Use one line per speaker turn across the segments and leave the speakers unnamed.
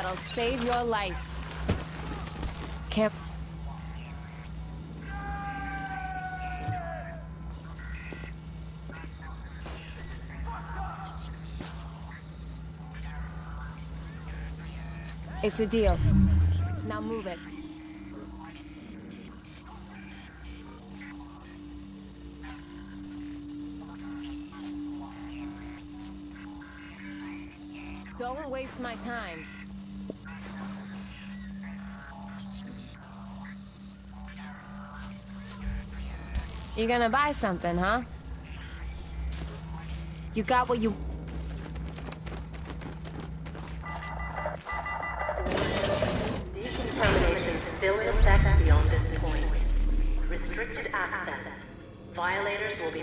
I'll save your life. Can't... It's a deal. Now move it. Don't waste my time. You're gonna buy something, huh? You got what you...
Decontamination still in effect beyond this point. Restricted access. Violators will be...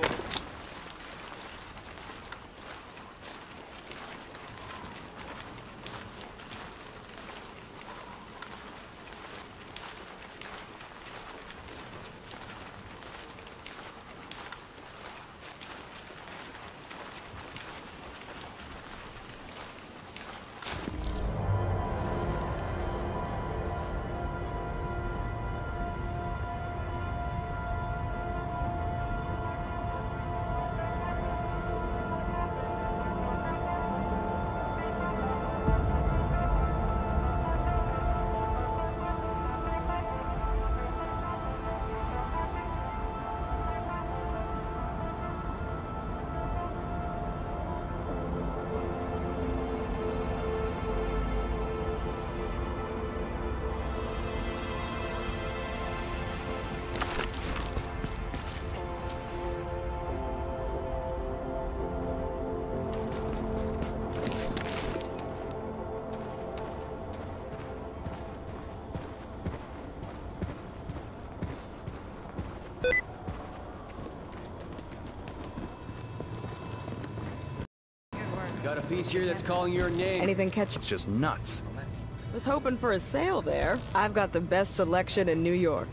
Got a piece here that's calling your name.
Anything catch?
It's just nuts.
Was hoping for a sale there. I've got the best selection in New York.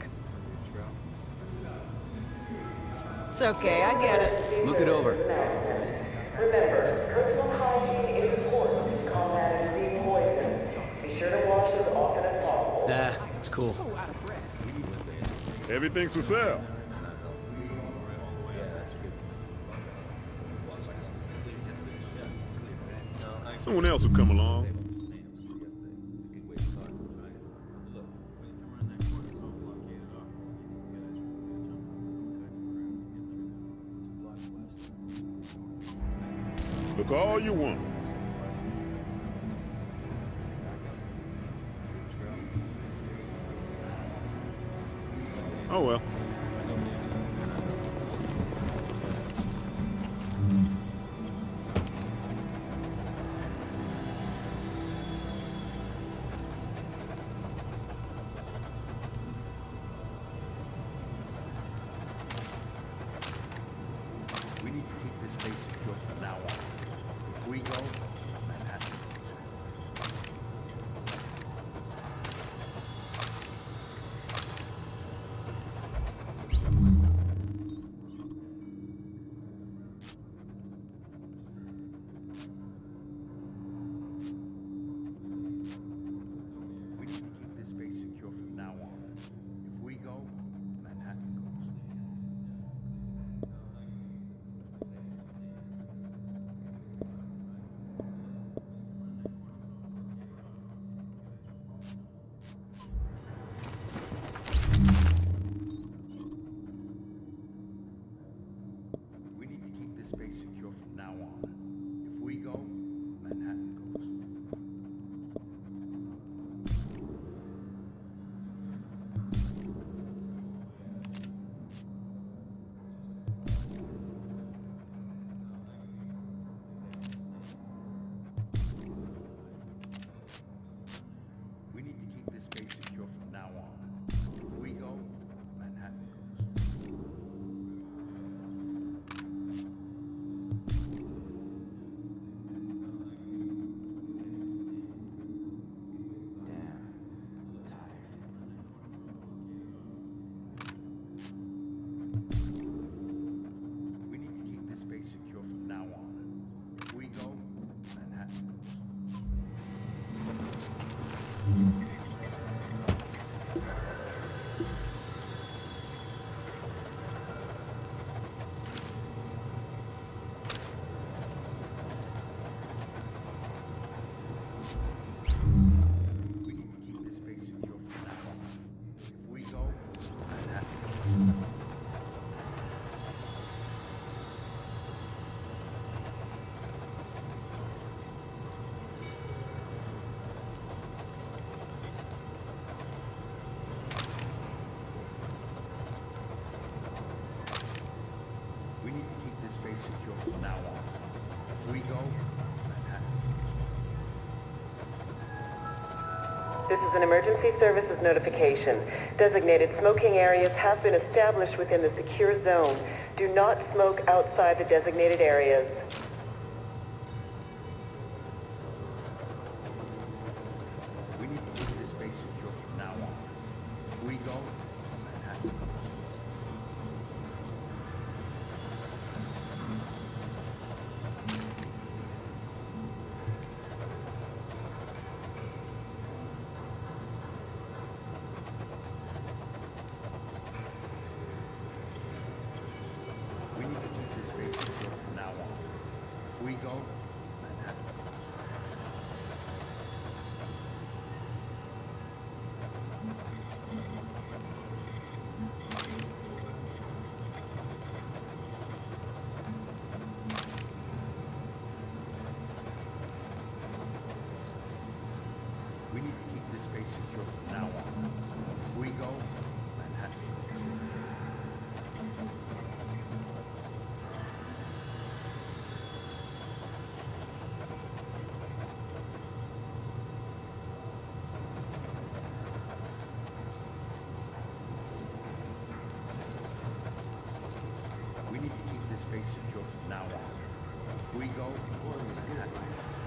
It's okay, I get it.
Look it over.
Remember, personal hygiene is important to combating disease poison. Be sure to wash as often as possible.
Nah, it's cool.
Everything's for sale. Someone else will come along. Look all you want. Oh well.
We need to keep this place secure from now on. If we go, Manhattan goes. We need to keep this base secure from now on. If we go, Manhattan goes. We need to keep this base secure from now on. If we go, Manhattan goes.
This is an emergency services notification. Designated smoking areas have been established within the secure zone. Do not smoke outside the designated areas.
We need to keep this base secure from now on. If we go, Manhattan goes. We need to keep this base secure from now on. If we go, Manhattan goes. We need to keep this base secure from now on. If we go, Manhattan goes. We need to keep this base secure from now on. If we go, Manhattan goes.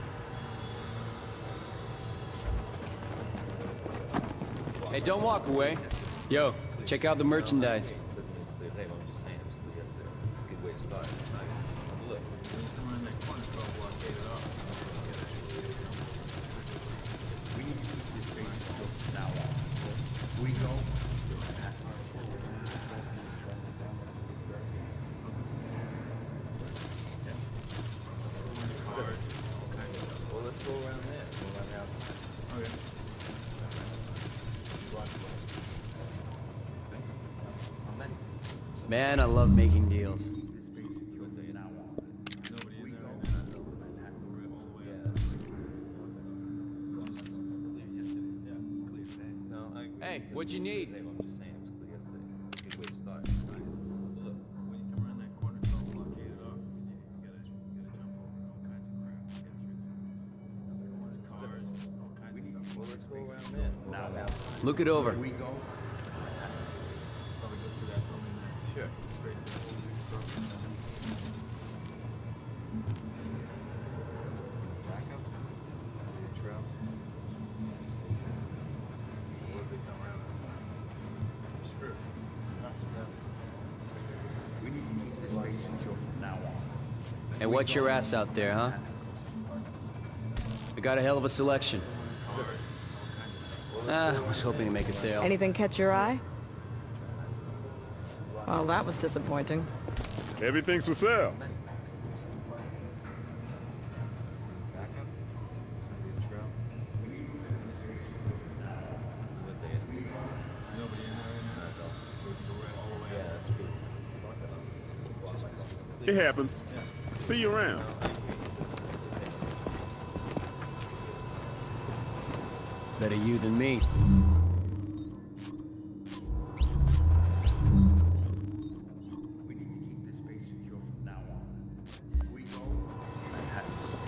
Hey, don't walk away. Yo, check out the merchandise.
We need to keep this base secure from now on. If we go, Manhattan goes.
Well, let's go around there. Go around the outside. Okay.
Man, I love making deals.
This base secure from now on. If we go, Manhattan goes.
No, I agree.
Hey, what'd you need?
I'm just saying, it was clear yesterday. It's a good way to start. Right. Look, when you come around that corner, it's all blockaded off. You gotta jump over all kinds of crap. Get through cars, all kinds of stuff. Well, let's go around there.
Now,
Look it over.
if we go,
Probably go through that building there. Sure. Straight to the whole big circle. Back up. The trail. Or they come around. Screw. Not so bad.
we need to keep this base secure from now on.
And what's your ass out there, huh? We got a hell of a selection. I was hoping to make a sale.
Anything catch your eye? Well, that was disappointing.
Everything's for sale.
Back up. The trail. What day is it? Nobody in there right now? So we can go right all the way out. Just 'cause it's clear.
It happens. See you around.
Better you than me.
We need to keep this base secure from now on. If we go, Manhattan goes.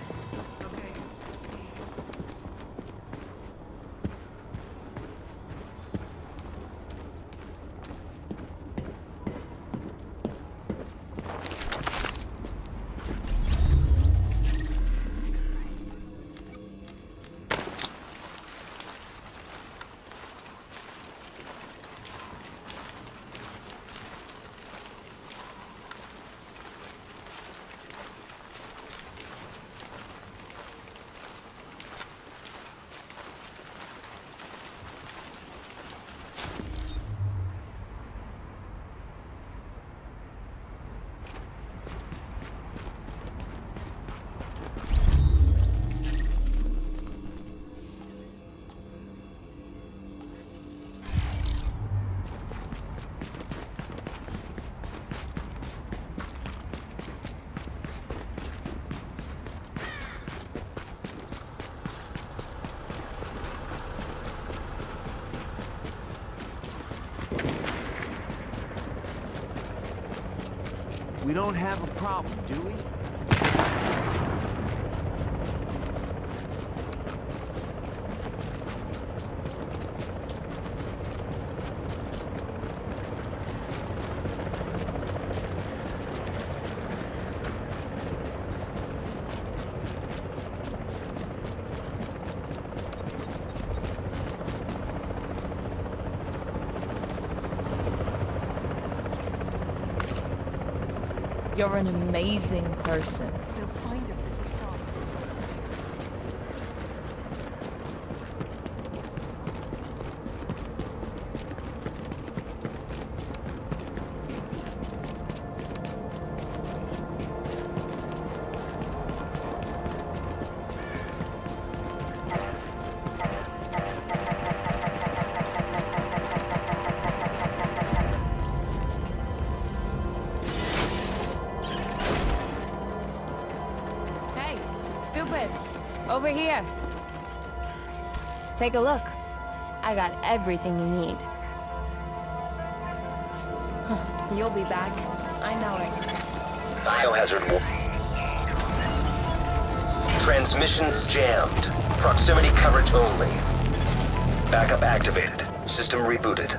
We don't have a problem, do we?
You're an amazing person.
They'll find us if we stop.
Stupid! Over here! Take a look. I got everything you need. You'll be back. I know it.
Biohazard transmissions jammed. Proximity coverage only. Backup activated. System rebooted.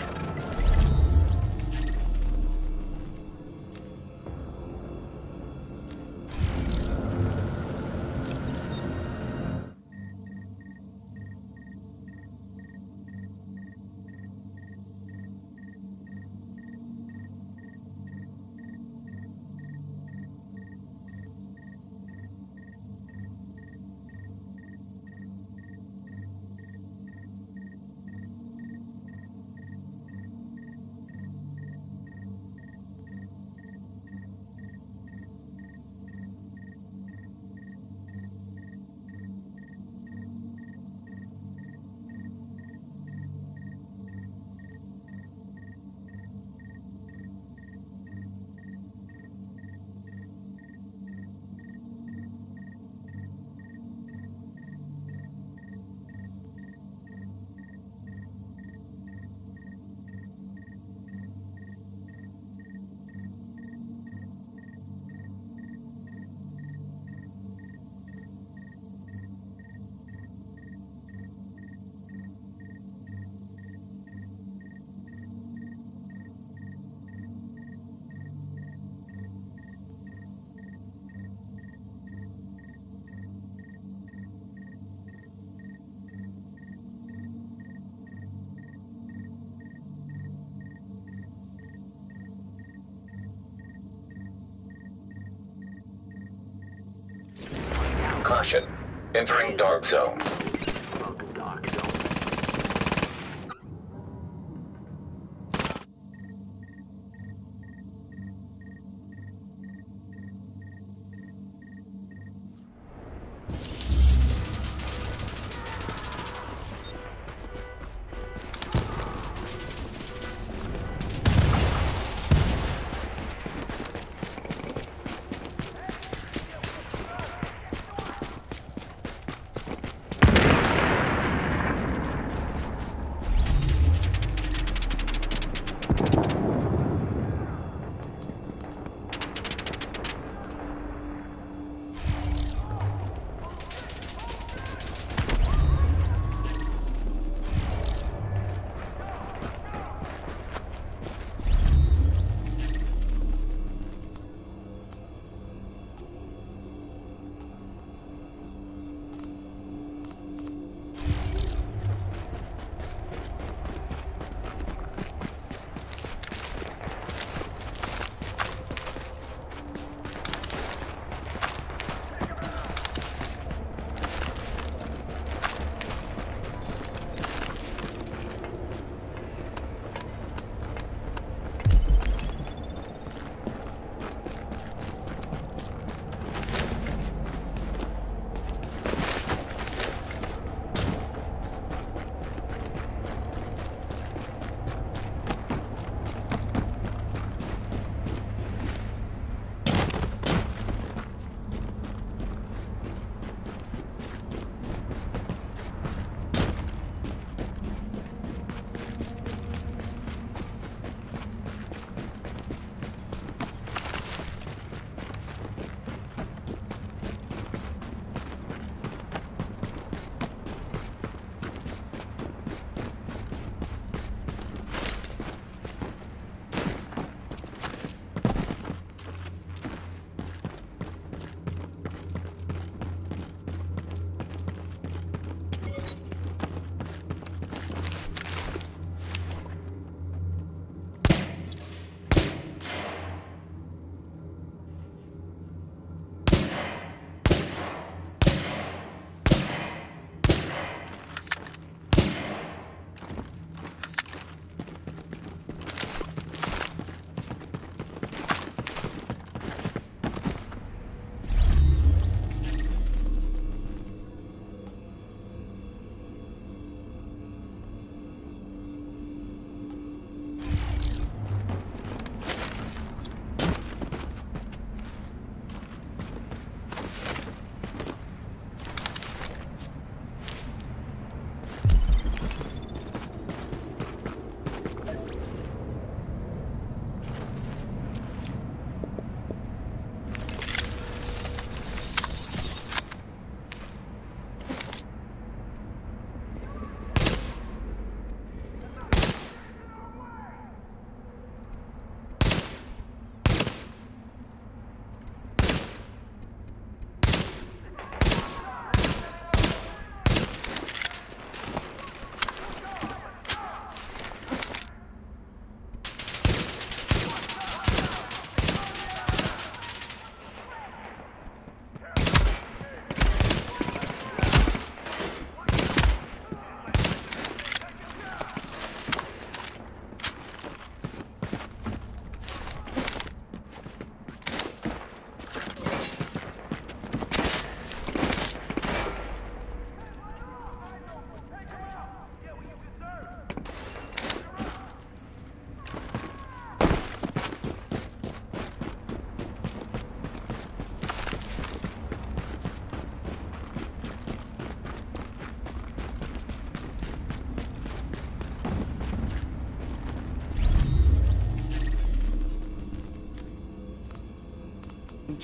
Caution. Entering dark zone.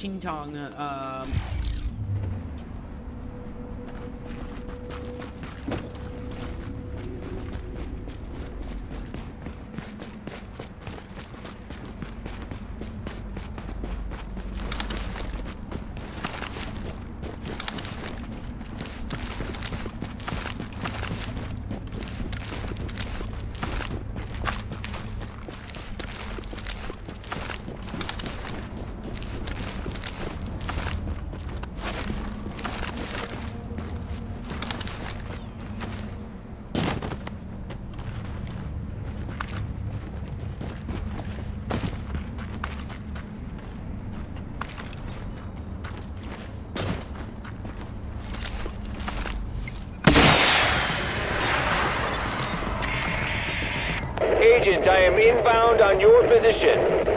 ching chong.
Agent, I am inbound on your position.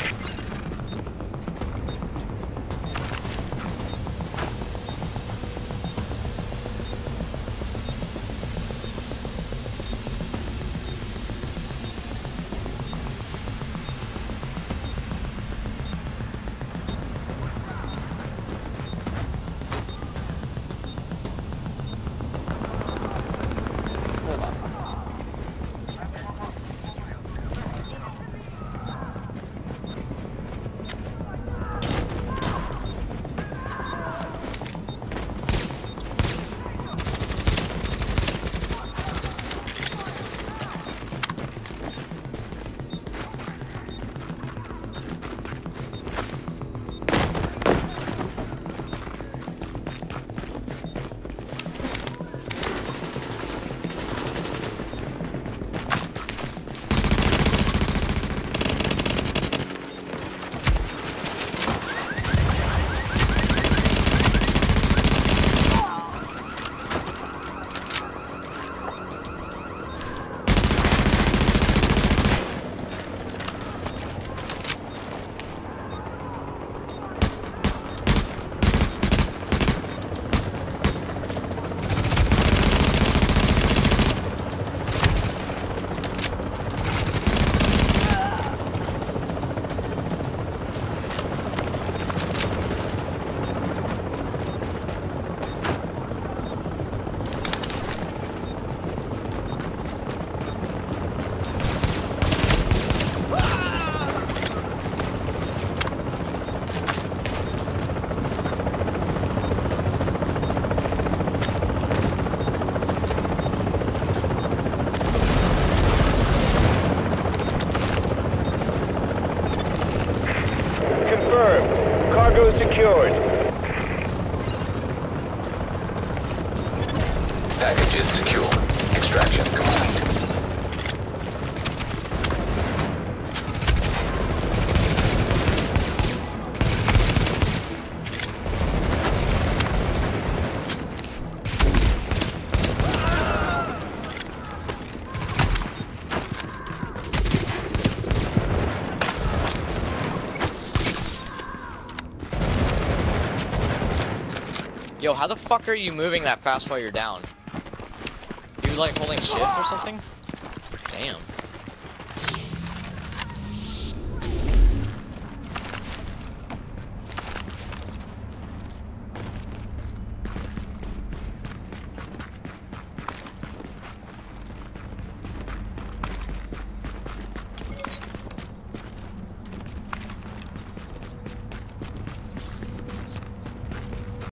Cargo secured.
Package is secure. Extraction complete.
Yo, how the fuck are you moving that fast while you're down? You like holding shift or something? Damn.